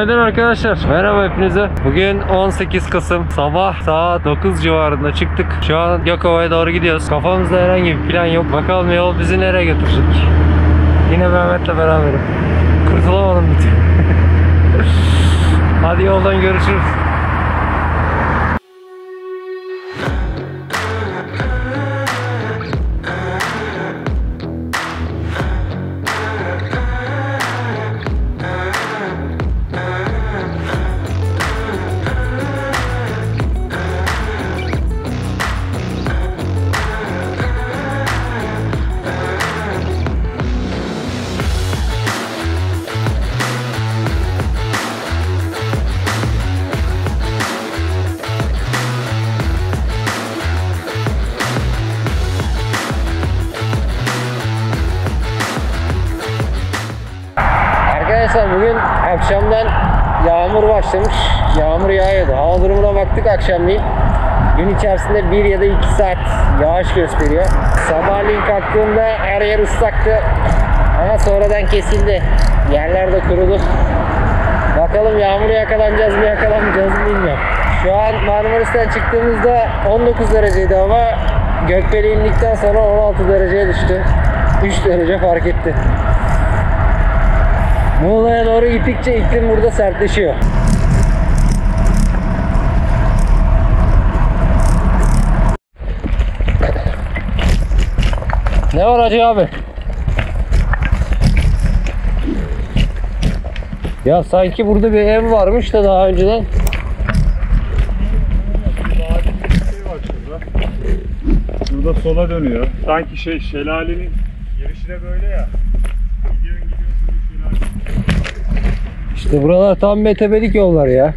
Günaydın arkadaşlar. Merhaba hepinize. Bugün 18 Kasım. Sabah saat 9 civarında çıktık. Şu an Gökova'ya doğru gidiyoruz. Kafamızda herhangi bir plan yok. Bakalım yol bizi nereye götürecek. Yine Mehmet'le beraberim. Kurtulamadım bir türlü. Hadi yoldan görüşürüz. Arkadaşlar bugün akşamdan yağmur başlamış. Yağmur yağıyordu. Hava durumuna baktık akşamleyin. Gün içerisinde 1 ya da 2 saat yağış gösteriyor. Sabahleyin kalktığımda her yer ıslaktı. Ama sonradan kesildi. Yerler de kurudu. Bakalım yağmura yakalanacağız mı yakalanmayacağız mı bilmiyorum. Şu an Marmaris'ten çıktığımızda 19 dereceydi ama Gökbel'e indikten sonra 16 dereceye düştü. 3 derece fark etti. Muğla'ya doğru gittikçe iklim burada sertleşiyor. Ne var Hacı abi? Ya sanki burada bir ev varmış da daha önceden. Burada sola dönüyor. Sanki şelalenin girişi de böyle ya. İşte buralar tam metebelik yollar ya.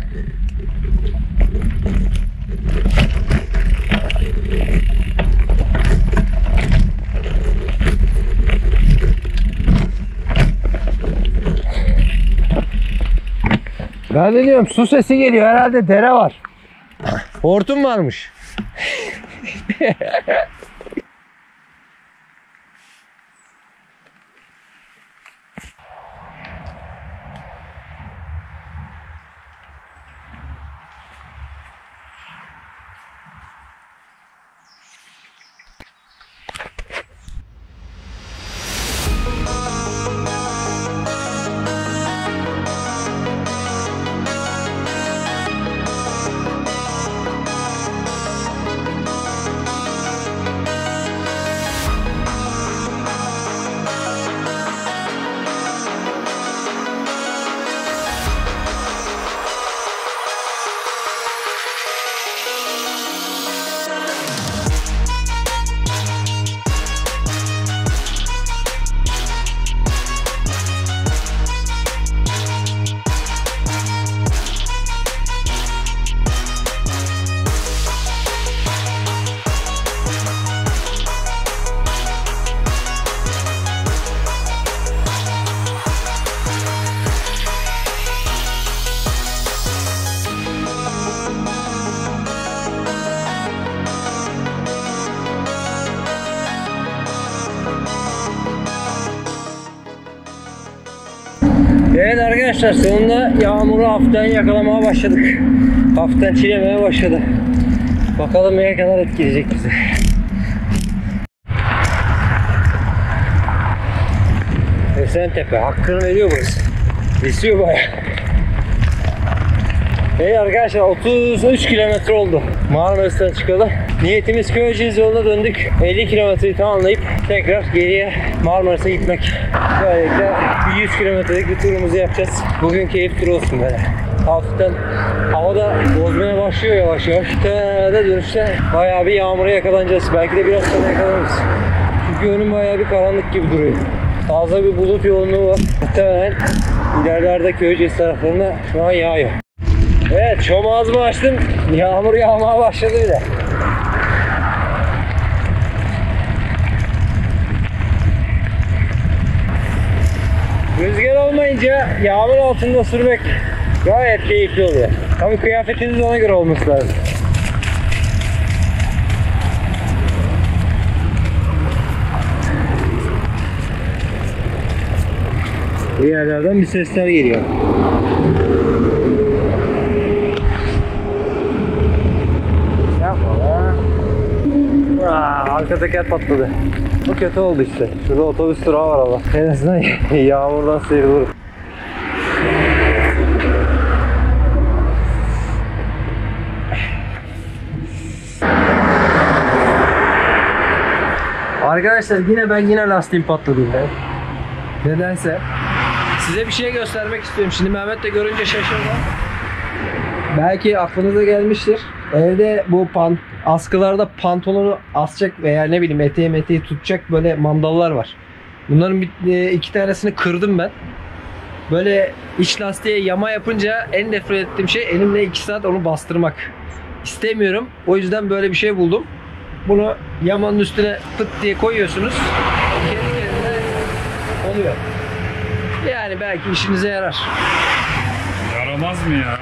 Ben de diyorum su sesi geliyor, herhalde dere var. Hortum varmış. Evet arkadaşlar, sonunda yağmuru hafiften yakalamaya başladık. Hafiften çilemeye başladı. Bakalım neye kadar etkileyecek bizi. Esentepe hakkını veriyor burası. Esiyor bayağı. Evet arkadaşlar, 33 kilometre oldu Marmaris'ten çıkalı. Niyetimiz Köyceğiz yoluna döndük. 50 kilometreyi tamamlayıp tekrar geriye Marmaris'e gitmek. Böylelikle 100 kilometrelik bir turumuzu yapacağız. Bugün keyif turu olsun böyle. Hafiften havada bozmaya başlıyor yavaş yavaş. Dönüşte bayağı bir yağmura yakalanacağız. Belki de biraz sonra yakalanırız. Çünkü önüm bayağı bir karanlık gibi duruyor. Fazla bir bulut yoğunluğu var. Muhtemelen ilerlerde Köyceğiz taraflarına şu an yağıyor. Evet, şom ağzımı açtım. Yağmur yağmaya başladı bile. Rüzgar olmayınca yağmur altında sürmek gayet keyifli oluyor. Tabii kıyafetiniz ona göre olması lazım. Bir yerlerden bir sesler geliyor. Arka teker patladı. Bu kötü oldu işte. Şurada otobüs durağı var ama. En azından yağmurdan sıyrılırım. Arkadaşlar yine lastiğim patladı yine. Nedense. Size bir şey göstermek istiyorum. Şimdi Mehmet de görünce şaşırdı. Belki aklınıza gelmiştir. Evde bu askılarda pantolonu asacak veya ne bileyim eteği tutacak böyle mandallar var. Bunların iki tanesini kırdım ben. Böyle iç lastiğe yama yapınca en nefret ettiğim şey elimle 2 saat onu bastırmak. İstemiyorum. O yüzden böyle bir şey buldum. Bunu yamanın üstüne pıt diye koyuyorsunuz. Kendi kendine oluyor. Yani belki işinize yarar. Yaramaz mı ya?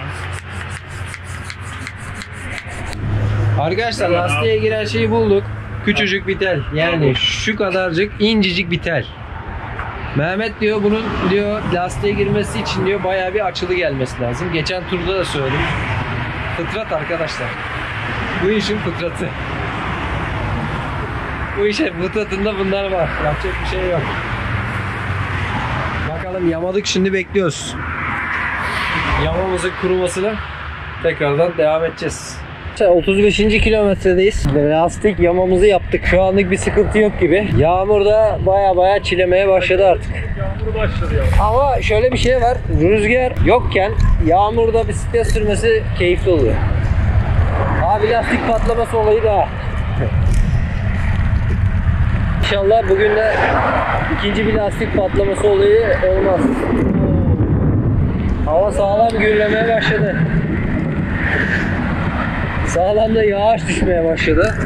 Arkadaşlar lastiğe giren şeyi bulduk. Küçücük bir tel. Yani şu kadarcık incecik bir tel. Mehmet diyor bunun diyor lastiğe girmesi için diyor bayağı bir açılı gelmesi lazım. Geçen turda da söyledim. Fıtrat arkadaşlar. Bu işin fıtratı. Bu işin fıtratında bunlar var. Yapacak bir şey yok. Bakalım yamadık, şimdi bekliyoruz. Yamamızın kurumasını tekrardan devam edeceğiz. 35. kilometredeyiz. Lastik yamamızı yaptık. Şu anlık bir sıkıntı yok gibi. Yağmur da baya çilemeye başladı artık. Yağmur başladı ya. Ama şöyle bir şey var. Rüzgar yokken yağmurda bisiklet sürmesi keyifli oluyor. Abi lastik patlaması olayı da. İnşallah bugün de ikinci bir lastik patlaması olayı olmaz. Hava sağlam gürlemeye başladı. Sağlam da yağış düşmeye başladı.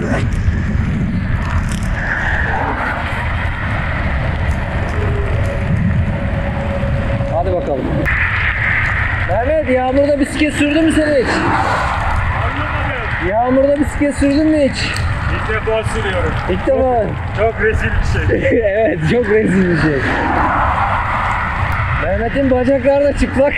Hadi bakalım. Mehmet, yağmurda bisiklet sürdün mü sen hiç? Yağmurda bisiklet sürdün mü hiç? İlk defa sürüyorum. İlk defa. Çok rezil bir şey. Evet, çok rezil bir şey. Mehmet'in bacakları da çıplak.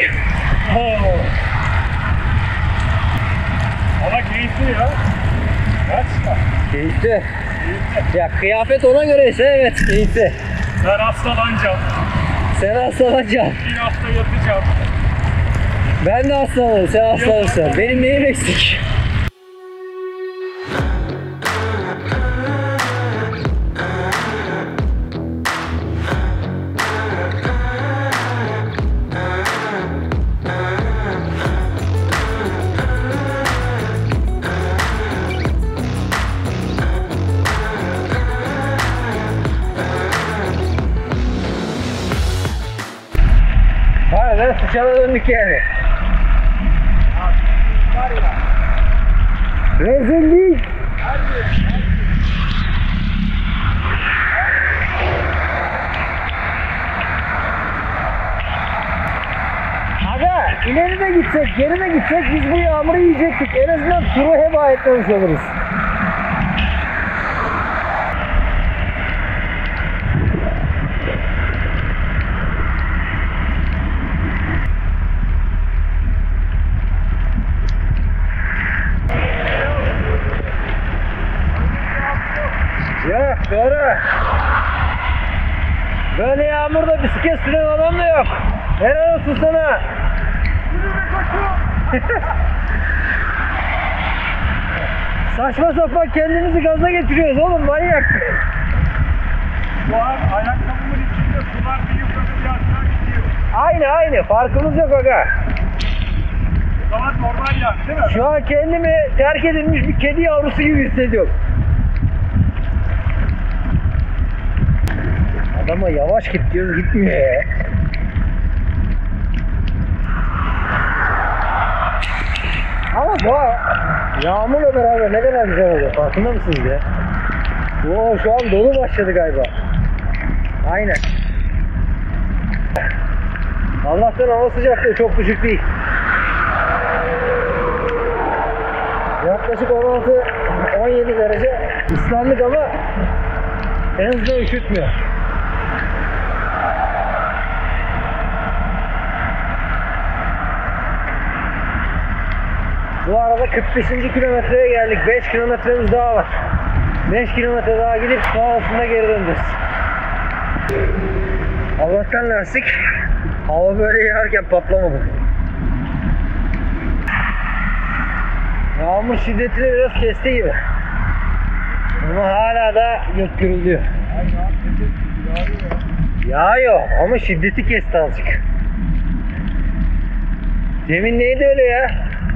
Ama keyifli ya. Gerçekten. Keyifli. Ya kıyafet ona göre ise evet keyifli. Ben hastalanacağım. Sen hastalanacaksın. Bir hafta yatacağım. Ben de hastalanırım, sen hastalanırsan. Benim neyim eksik? Harbiden sıçana döndük yani. Var ya. Rezillik. Aga ileri de gitsek, geri de gitsek biz bu yağmuru yiyecektik. En azından turu heba etmemiş oluruz. Yok doğru. Böyle yağmurda bisiklet süren adam da yok. Helal olsun sana. Saçma sapan kendimizi gaza getiriyoruz oğlum, manyak. Bu an ayakkabımın içinde sular bir yukarı bir aşağı gidiyor. Aynı farkımız yok aga. O zaman normal ya, değil mi? Şu an kendimi terk edilmiş bir kedi yavrusu gibi hissediyorum. Adama yavaş git diyorum, gitmiyor ya. Ama bu yağmurla beraber ne kadar güzel oluyor, farkında mısınız ya? Oo, şu an dolu başladı galiba. Aynen. Allah'tan hava sıcaklığı çok düşük değil. Yaklaşık 16-17 derece ıslandık ama en azından üşütmüyor. Bu arada 45. kilometreye geldik. 5 kilometremiz daha var. 5 kilometre daha gidip sonrasında geri döneceğiz. Allah'tan lastik hava böyle yağarken patlamadı. Yağmur şiddetini biraz kesti gibi. Ama hala da gök gürülüyor. Yağıyor ama şiddeti kesti azıcık. Demin neydi öyle ya?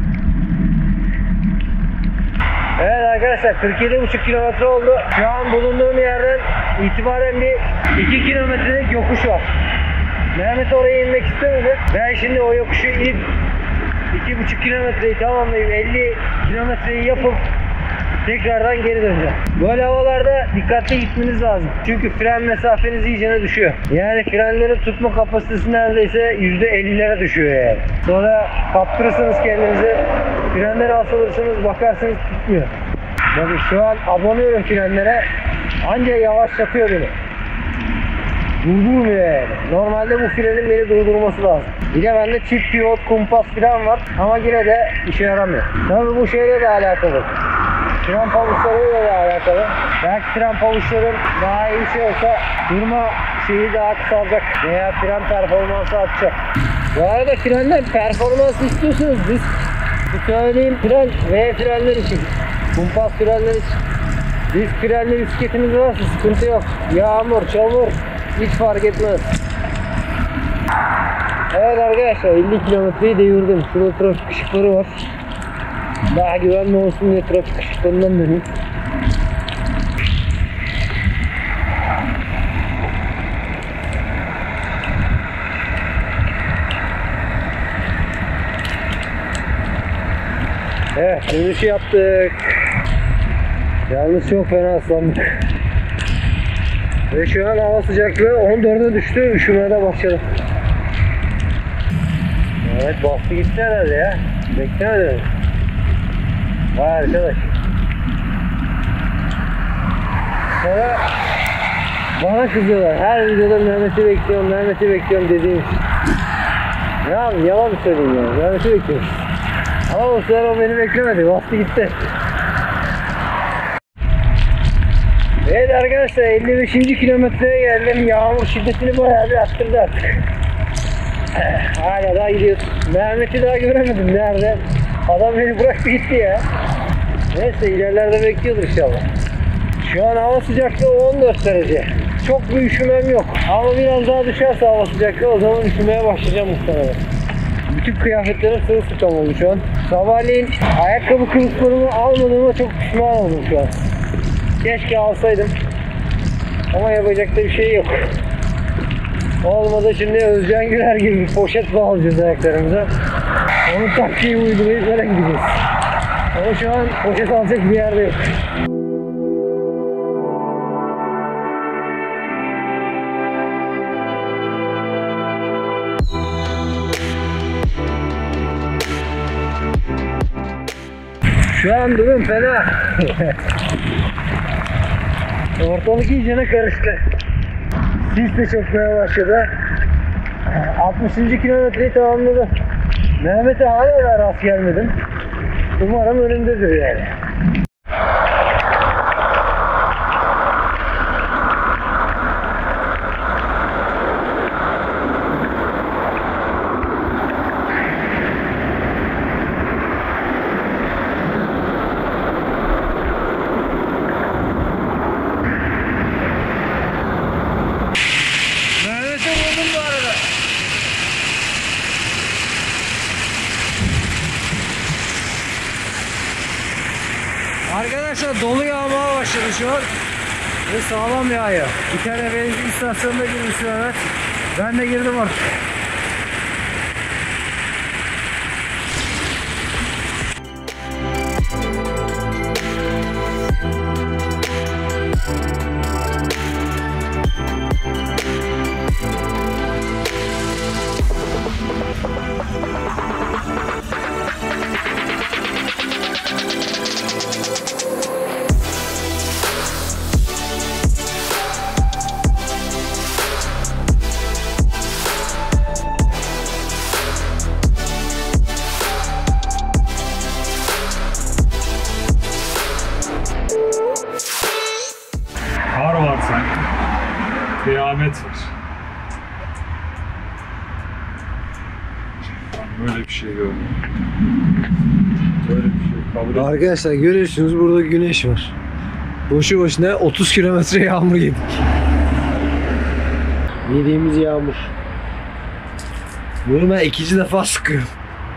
Evet arkadaşlar 47,5 kilometre oldu. Şu an bulunduğum yerden itibaren bir 2 kilometrelik yokuş var. Mehmet oraya inmek istemedi. Ben şimdi o yokuşu inip 2,5 kilometreyi tamamlayıp 50 kilometreyi yapıp tekrardan geri döneceğim. Böyle havalarda dikkatli gitmeniz lazım. Çünkü fren mesafeniz iyicene düşüyor. Yani frenleri tutma kapasitesi neredeyse %50'lere düşüyor yani. Sonra kaptırırsınız kendinizi. Frenleri asılırsınız bakarsınız tutmuyor. Bakın şu an abanıyorum frenlere. Anca yavaşlatıyor beni. Durdurmuyor yani. Normalde bu frenin beni durdurması lazım. Bir de bende çift pivot kumpas fren var. Ama yine de işe yaramıyor. Tabii bu şeyle de alakalı. Fren pabuçlarıyla da alakalı. Belki fren pabuçların daha iyi şey olsa durma şeyi daha kısalacak veya fren performansı artacak. Bu arada frenden performans istiyorsunuz biz. Bu söyleyeyim fren V frenler için. Kumpas frenler için. Biz frenler bisikletimiz varsa sıkıntı yok. Yağmur, çamur hiç fark etmez. Evet arkadaşlar 50 kilometreyi devirdim. Şurada trafik ışıkları var. Daha güvenli olsun diye trafik ışıklarından döneyim. Evet dönüşü yaptık. Yalnız çok fena ıslandık. Ve şu an hava sıcaklığı 14'e düştü. Üşümeye de başladı. Evet bastı gitti herhalde ya. Beklemedim. Vay arkadaş. Sonra bana kızıyorlar. Her videoda Mehmet'i bekliyorum, Mehmet'i bekliyorum dediğim için. Ne yapayım? Yalan mı söyleyeyim ya? Mehmet'i bekliyorum. Ama o sefer o beni beklemedi. Bastı gitti. Evet arkadaşlar 55. kilometreye geldim. Yağmur şiddetini bayağı bir arttırdı artık. Hala daha gidiyoruz. Mehmet'i daha göremedim. Nerede? Adam beni bıraktı gitti ya. Neyse ilerlerde bekliyordur inşallah. Şu an hava sıcaklığı 14 derece. Çok bir üşümem yok. Ama biraz daha düşerse hava sıcaklığı o zaman üşümeye başlayacağım muhtemelen. Bütün kıyafetlerim sırılsıklam oldu şu an. Sabahleyin ayakkabı kılıflarımı almadığıma çok pişman oldum şu an. Keşke alsaydım. Ama yapacak da bir şey yok. Olmadı şimdi Özcan Güler gibi bir poşet bağlayacağız ayaklarımıza. Onun taktiği uygulayıp öyle gideceğiz. Ama şu an poşet alacak bir yerde yok. Şu an durum fena. Ortalık iyicene karıştı. Sis de çökmeye başladı. 60. kilometreyi tamamladı. Mehmet'e hala da rast gelmedim. Umarım önündedir yani. Arkadaşlar dolu yağmaya başladı şu an ve sağlam yağıyor. Bir tane benzin istasyonuna girmişsin evet. Ben de girdim artık. Kıyamet var. Böyle bir şey görmedim. Böyle bir şey kabul etmiyorum. Arkadaşlar görüyorsunuz burada güneş var. Boşu boşuna 30 kilometre yağmur yedik. Yediğimiz yağmur. Bunu ben ikinci defa sıkıyorum.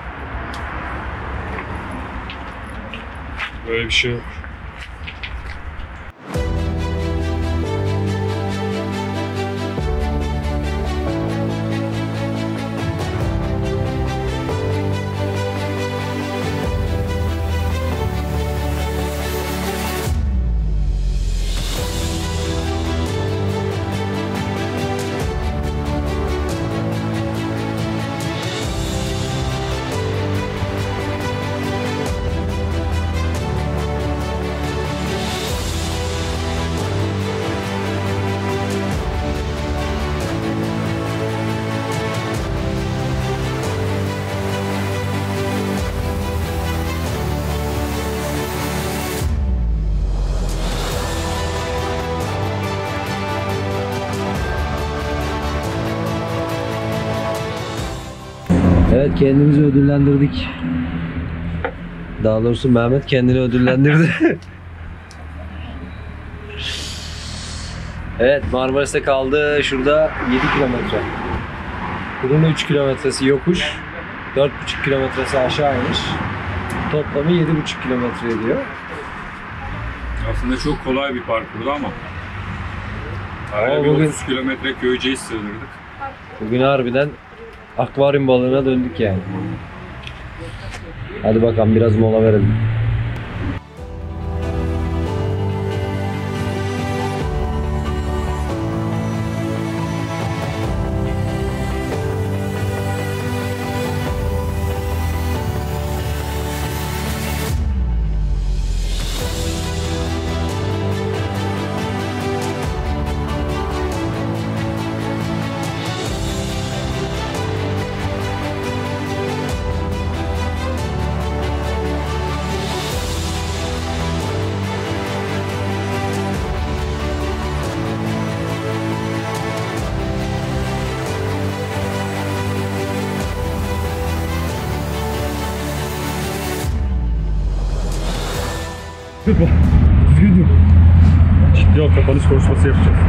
Böyle bir şey yok. Evet, kendimizi ödüllendirdik. Daha doğrusu Mehmet kendini ödüllendirdi. Evet, Marmaris'te kaldı şurada 7 kilometre. Bunun 3 kilometresi yokuş, 4,5 kilometresi aşağı iniş. Toplamı 7,5 kilometre ediyor. Aslında çok kolay bir parkurdu ama. Ama Araya bir bugün- 30 kilometre Köyceğiz sığdırdık. Bugün harbiden akvaryum balığına döndük yani. Hadi bakalım biraz mola verelim. Ciddi ol, kapanış konuşması yapacağız.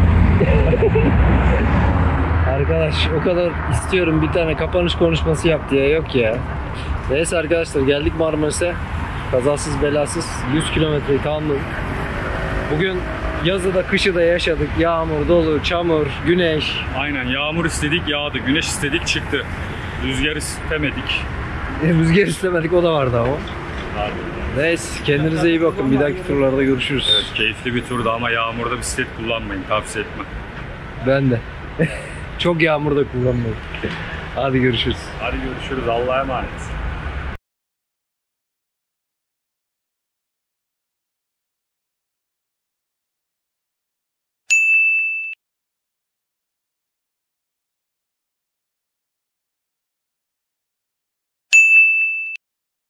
Arkadaş o kadar istiyorum bir tane kapanış konuşması yap diye, yok ya. Neyse arkadaşlar, geldik Marmaris'e. Kazasız belasız 100 kilometreyi tamamladık. Bugün yazı da kışı da yaşadık. Yağmur, dolu, çamur, güneş. Aynen, yağmur istedik yağdı, güneş istedik çıktı. Rüzgar istemedik. Rüzgar istemedik, o da vardı ama. Harbi. Neyse, kendinize iyi bakın. Bir dahaki turlarda görüşürüz. Evet, keyifli bir turdu ama yağmurda bisiklet kullanmayın, tavsiye etmem. Ben de. Çok yağmurda kullanmadım. Hadi görüşürüz. Hadi görüşürüz, Allah'a emanet.